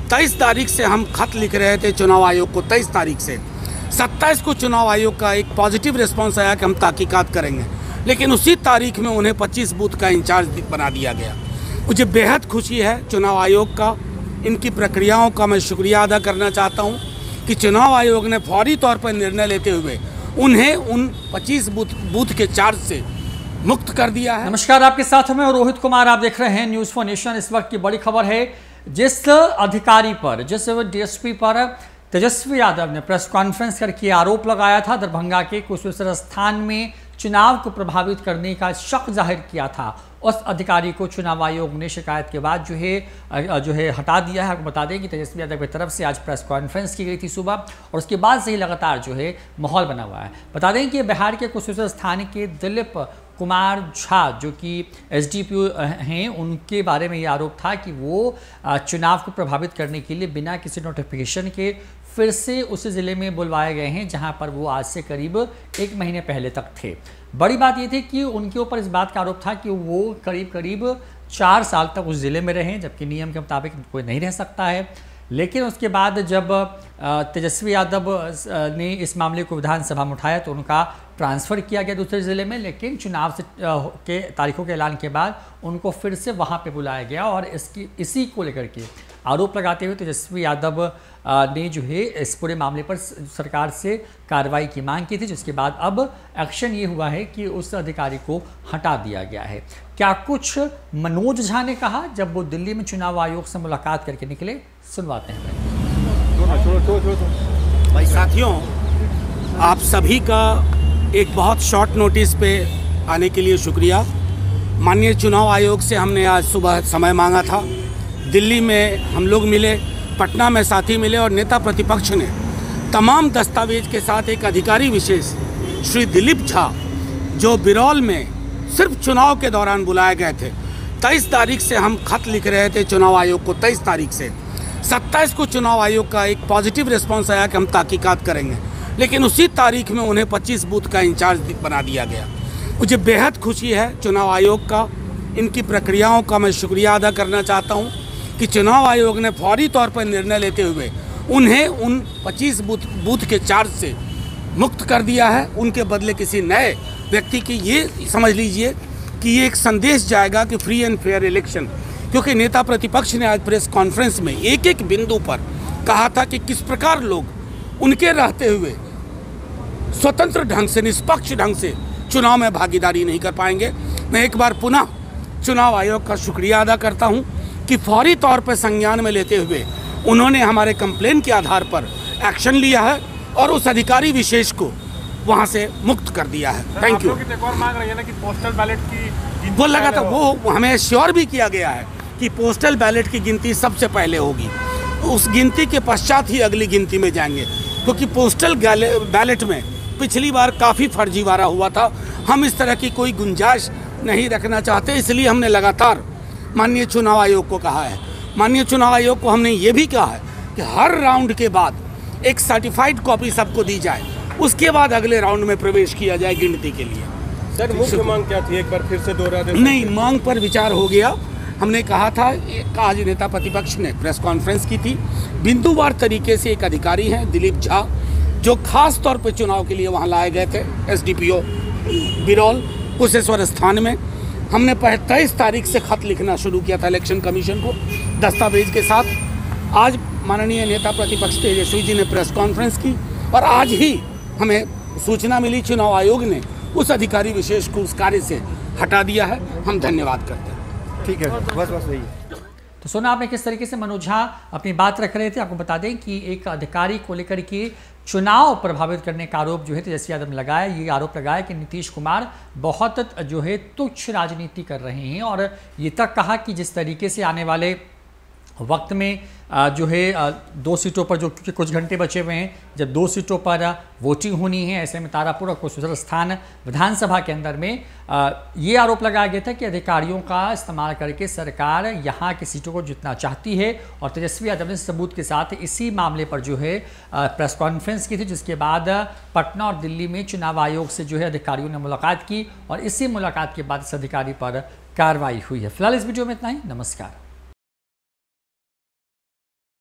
23 तारीख से हम खत लिख रहे थे चुनाव आयोग को। 23 तारीख से 27 को चुनाव आयोग का एक पॉजिटिव रिस्पांस आया कि हम तहकीकात करेंगे, लेकिन उसी तारीख में उन्हें 25 बूथ का इंचार्ज बना दिया गया। मुझे बेहद खुशी है चुनाव आयोग का, इनकी प्रक्रियाओं का मैं शुक्रिया अदा करना चाहता हूं कि चुनाव आयोग ने फौरी तौर पर निर्णय लेते हुए उन्हें उन 25 बूथ के चार्ज से मुक्त कर दिया है। नमस्कार, आपके साथ मैं रोहित कुमार, आप देख रहे हैं न्यूज़ फॉर नेशन। इस वक्त की बड़ी खबर है, जिस अधिकारी पर, जिस डीएसपी पर तेजस्वी यादव ने प्रेस कॉन्फ्रेंस करके आरोप लगाया था, दरभंगा के कुशेश्वर स्थान में चुनाव को प्रभावित करने का शक जाहिर किया था, उस अधिकारी को चुनाव आयोग ने शिकायत के बाद जो है हटा दिया है। आपको बता दें कि तेजस्वी यादव की तरफ से आज प्रेस कॉन्फ्रेंस की गई थी सुबह, और उसके बाद से ही लगातार जो है माहौल बना हुआ है। बता दें कि बिहार के कुशेश्वर स्थान के दिलीप कुमार झा, जो कि एसडीपीओ हैं, उनके बारे में ये आरोप था कि वो चुनाव को प्रभावित करने के लिए बिना किसी नोटिफिकेशन के फिर से उस ज़िले में बुलवाए गए हैं, जहां पर वो आज से करीब 1 महीने पहले तक थे। बड़ी बात ये थी कि उनके ऊपर इस बात का आरोप था कि वो करीब 4 साल तक उस ज़िले में रहे, जबकि नियम के मुताबिक कोई नहीं रह सकता है। लेकिन उसके बाद जब तेजस्वी यादव ने इस मामले को विधानसभा में उठाया तो उनका ट्रांसफ़र किया गया दूसरे ज़िले में, लेकिन चुनाव के तारीखों के ऐलान के बाद उनको फिर से वहाँ पे बुलाया गया, और इसी को लेकर के आरोप लगाते हुए तेजस्वी यादव ने जो है इस पूरे मामले पर सरकार से कार्रवाई की मांग की थी, जिसके बाद अब एक्शन ये हुआ है कि उस अधिकारी को हटा दिया गया है। क्या कुछ मनोज झा ने कहा जब वो दिल्ली में चुनाव आयोग से मुलाकात करके निकले, सुनवाते हैं। भाई साथियों, आप सभी का एक बहुत शॉर्ट नोटिस पे आने के लिए शुक्रिया। माननीय चुनाव आयोग से हमने आज सुबह समय मांगा था, दिल्ली में हम लोग मिले, पटना में साथी मिले, और नेता प्रतिपक्ष ने तमाम दस्तावेज के साथ एक अधिकारी विशेष श्री दिलीप झा, जो बिरौल में सिर्फ चुनाव के दौरान बुलाए गए थे। 23 तारीख से हम खत लिख रहे थे चुनाव आयोग को। 23 तारीख से 27 को चुनाव आयोग का एक पॉजिटिव रिस्पांस आया कि हम तहकीकात करेंगे, लेकिन उसी तारीख में उन्हें 25 बूथ का इंचार्ज बना दिया गया। मुझे बेहद खुशी है चुनाव आयोग का, इनकी प्रक्रियाओं का मैं शुक्रिया अदा करना चाहता हूं कि चुनाव आयोग ने फौरी तौर पर निर्णय लेते हुए उन्हें उन 25 बूथ के चार्ज से मुक्त कर दिया है। उनके बदले किसी नए व्यक्ति की, ये समझ लीजिए कि ये एक संदेश जाएगा कि फ्री एंड फेयर इलेक्शन, क्योंकि नेता प्रतिपक्ष ने आज प्रेस कॉन्फ्रेंस में एक एक बिंदु पर कहा था कि किस प्रकार लोग उनके रहते हुए स्वतंत्र ढंग से, निष्पक्ष ढंग से चुनाव में भागीदारी नहीं कर पाएंगे। मैं एक बार पुनः चुनाव आयोग का शुक्रिया अदा करता हूं कि फौरी तौर पर संज्ञान में लेते हुए उन्होंने हमारे कंप्लेन के आधार पर एक्शन लिया है और उस अधिकारी विशेष को वहां से मुक्त कर दिया है। Thank you. एक और मांग रही है ना कि पोस्टल बैलेट की वो लगा था, वो हमें श्योर भी किया गया है कि पोस्टल बैलेट की गिनती सबसे पहले होगी, उस गिनती के पश्चात ही अगली गिनती में जाएंगे, क्योंकि पोस्टल बैलेट में पिछली बार काफ़ी फर्जीवाड़ा हुआ था। हम इस तरह की कोई गुंजाइश नहीं रखना चाहते, इसलिए हमने लगातार माननीय चुनाव आयोग को कहा है। माननीय चुनाव आयोग को हमने ये भी कहा है कि हर राउंड के बाद एक सर्टिफाइड कॉपी सबको दी जाए, उसके बाद अगले राउंड में प्रवेश किया जाए गिनती के लिए। सर, मुख्य मांग क्या थी, एक बार फिर से दोहरा दें। नहीं, मांग पर विचार हो गया। हमने कहा था, आज नेता प्रतिपक्ष ने प्रेस कॉन्फ्रेंस की थी, बिंदुवार तरीके से एक अधिकारी हैं दिलीप झा, जो खास तौर पर चुनाव के लिए वहाँ लाए गए थे, एसडीपीओ बिरौल कुशेश्वर स्थान में। हमने 23 तारीख से खत लिखना शुरू किया था इलेक्शन कमीशन को दस्तावेज के साथ। आज माननीय नेता प्रतिपक्ष तेजस्वी जी ने प्रेस कॉन्फ्रेंस की, और आज ही हमें सूचना मिली चुनाव आयोग ने उस अधिकारी विशेष को उस कार्य से हटा दिया है। हम धन्यवाद करते हैं। ठीक है, बस वही। तो सुना आपने किस तरीके से मनोज झा अपनी बात रख रहे थे। आपको बता दें कि एक अधिकारी को लेकर के चुनाव प्रभावित करने का आरोप जो है तेजस्वी यादव ने लगाया। ये आरोप लगाया कि नीतीश कुमार बहुत जो है तुच्छ राजनीति कर रहे हैं, और ये तक कहा कि जिस तरीके से आने वाले वक्त में जो है 2 सीटों पर, जो क्योंकि कुछ घंटे बचे हुए हैं, जब 2 सीटों पर वोटिंग होनी है, ऐसे में तारापुर और कुशेश्वर स्थान विधानसभा के अंदर में ये आरोप लगाया गया था कि अधिकारियों का इस्तेमाल करके सरकार यहाँ की सीटों को जितना चाहती है। और तेजस्वी यादव ने सबूत के साथ इसी मामले पर जो है प्रेस कॉन्फ्रेंस की थी, जिसके बाद पटना और दिल्ली में चुनाव आयोग से जो है अधिकारियों ने मुलाकात की, और इसी मुलाकात के बाद इस अधिकारी पर कार्रवाई हुई है। फिलहाल इस वीडियो में इतना ही। नमस्कार।